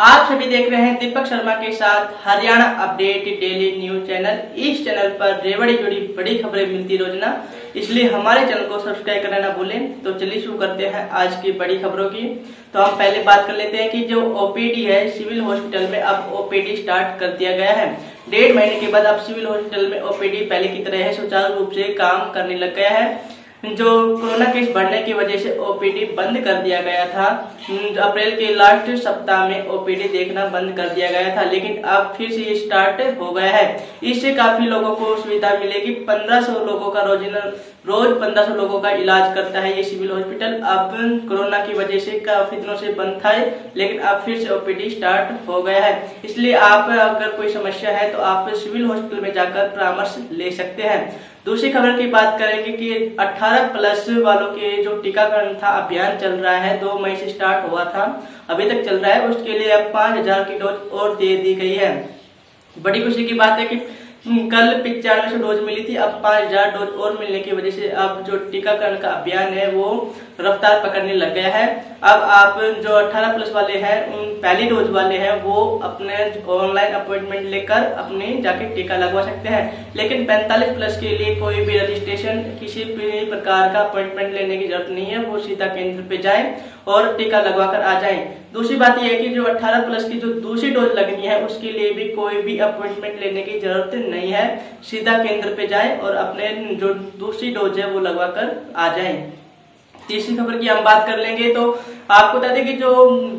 आप सभी देख रहे हैं दीपक शर्मा के साथ Haryana update daily news channel. इस चैनल पर रेवड़ी जुड़ी बड़ी खबरें मिलती रोजाना, इसलिए हमारे चैनल को सब्सक्राइब करना ना भूलें। तो चलिए शुरू करते हैं आज की बड़ी खबरों की। तो हम पहले बात कर लेते हैं कि जो ओपीडी है सिविल हॉस्पिटल में अब ओपीडी स्टार्ट कर दिया गया है। 1.5 महीने के बाद अब सिविल हॉस्पिटल में ओपीडी पहले की तरह है सुचारू रूप से काम करने लग गया है। जो कोरोना केस बढ़ने की वजह से ओपीडी बंद कर दिया गया था, अप्रैल के लास्ट सप्ताह में ओपीडी देखना बंद कर दिया गया था, लेकिन अब फिर से ये स्टार्ट हो गया है। इससे काफी लोगों को सुविधा मिलेगी। 1500 लोगों का रोज 1500 लोगों का इलाज करता है ये सिविल हॉस्पिटल। अब कोरोना की वजह से काफी दिनों से बंद था, लेकिन अब फिर से ओपीडी स्टार्ट हो गया है। इसलिए आप अगर कोई समस्या है तो आप सिविल हॉस्पिटल में जाकर परामर्श ले सकते हैं। दूसरी खबर की बात करेंगे कि 18+ वालों के जो टीकाकरण था अभियान चल रहा है, 2 मई से स्टार्ट हुआ था, अभी तक चल रहा है। उसके लिए अब 5000 की डोज और दे दी गई है। बड़ी खुशी की बात है कि कल 9500 डोज मिली थी, अब 5000 डोज और मिलने की वजह से अब जो टीकाकरण का अभियान है वो रफ्तार पकड़ने लग गया है। अब आप जो 18+ वाले हैं, उन पहली डोज वाले हैं, वो अपने ऑनलाइन अपॉइंटमेंट लेकर अपने जाके टीका लगवा सकते हैं। लेकिन 45+ के लिए कोई भी रजिस्ट्रेशन, किसी भी प्रकार का अपॉइंटमेंट लेने की जरूरत नहीं है। वो सीधा केंद्र पे जाए और टीका लगवा कर आ जाए। दूसरी बात यह है कि जो 18+ की जो दूसरी डोज लगनी है उसके लिए भी कोई भी अपॉइंटमेंट लेने की जरूरत नहीं है। सीधा केंद्र पे जाए और अपने जो दूसरी डोज है वो लगवा कर आ जाए। तीसरी खबर की हम बात कर लेंगे तो आपको बता दें कि जो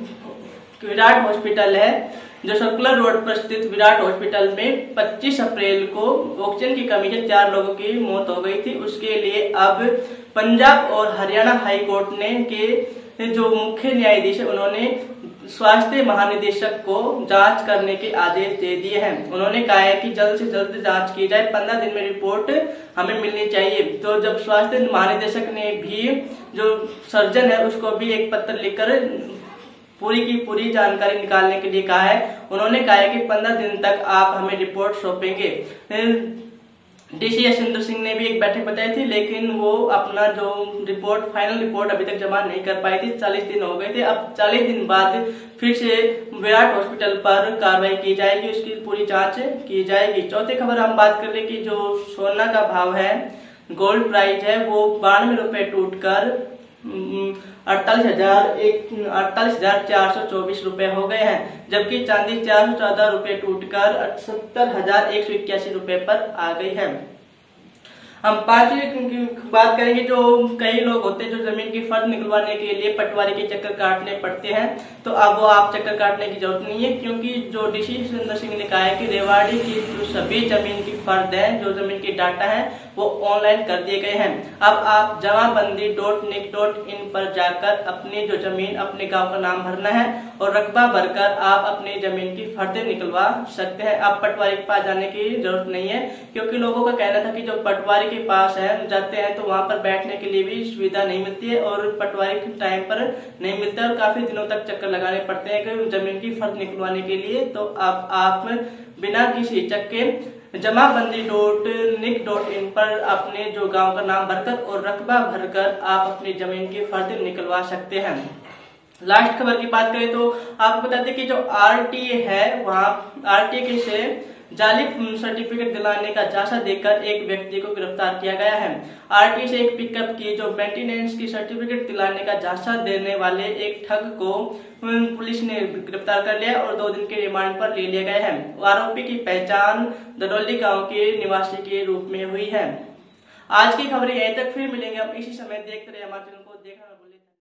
विराट हॉस्पिटल है, जो सर्कुलर रोड पर स्थित विराट हॉस्पिटल में 25 अप्रैल को ऑक्सीजन की कमी से 4 लोगों की मौत हो गई थी। उसके लिए अब पंजाब और हरियाणा हाई कोर्ट ने के जो मुख्य न्यायाधीश है उन्होंने स्वास्थ्य महानिदेशक को जांच करने के आदेश दे दिए हैं। उन्होंने कहा है कि जल्द से जल्द जांच की जाए, 15 दिन में रिपोर्ट हमें मिलनी चाहिए। तो जब स्वास्थ्य महानिदेशक ने भी जो सर्जन है उसको भी एक पत्र लिखकर पूरी की पूरी जानकारी निकालने के लिए कहा है। उन्होंने कहा है कि 15 दिन तक आप हमें रिपोर्ट सौंपेंगे। डीसी यशविंदर सिंह ने भी एक बैठक बताई थी, लेकिन वो अपना जो रिपोर्ट, फाइनल रिपोर्ट अभी तक जमा नहीं कर पाई थी। 40 दिन हो गए थे। अब 40 दिन बाद फिर से विराट हॉस्पिटल पर कार्रवाई की जाएगी, उसकी पूरी जांच की जाएगी। चौथी खबर हम बात कर ले कि जो सोना का भाव है, गोल्ड प्राइस है, वो 92 रुपए टूटकर 48,424 रुपए हो गए हैं, जबकि चांदी 414 रुपए टूटकर 70,181 रुपए पर आ गई है। हम पांचवी की बात करेंगे। जो कई लोग होते हैं जो जमीन की फर्द निकलवाने के लिए पटवारी के चक्कर काटने पड़ते हैं, तो अब वो आप चक्कर काटने की जरूरत नहीं है, क्योंकि जो डीसी यशविंदर सिंह ने कहा है कि रेवाड़ी की जो सभी जमीन की फर्द है, जो जमीन की डाटा है, वो ऑनलाइन कर दिए गए हैं। अब आप जमाबंदी.nic.in पर जाकर अपनी जो जमीन, अपने गांव का नाम भरना है और रकबा भरकर आप अपनी जमीन की फर्दें निकलवा सकते हैं। आप पटवारी के पास जाने की जरूरत नहीं है, क्योंकि लोगों का कहना था कि जो पटवारी के पास है जाते हैं तो वहां पर बैठने के लिए भी सुविधा नहीं मिलती है और पटवारी के टाइम पर नहीं मिलता है और काफी दिनों तक चक्कर लगाने पड़ते हैं कि जमीन की फर्द निकलवाने के लिए। तो अब आप बिना किसी हिचक के जमाबंदी.nic.in पर अपने जो गांव का नाम भरकर और रकबा भरकर आप अपनी जमीन की फर्द निकलवा सकते हैं। लास्ट खबर की बात करें तो आपको बता दें कि जो आरटीए है, वहां आरटीए से जाली सर्टिफिकेट दिलाने का झांसा देकर एक व्यक्ति को गिरफ्तार किया गया है। आरटीए से एक पिकअप की जो मेंटेनेंस की सर्टिफिकेट दिलाने का झांसा देने वाले एक ठग को पुलिस ने गिरफ्तार कर लिया और 2 दिन के रिमांड पर ले लिया गया है। आरोपी की पहचान दडोली गांव के निवासी के रूप में हुई है। आज की खबरें यहीं तक, फिर मिलेंगे हम इसी समय। देखते रहे हमारे चैनल को, देखना ना भूलिए।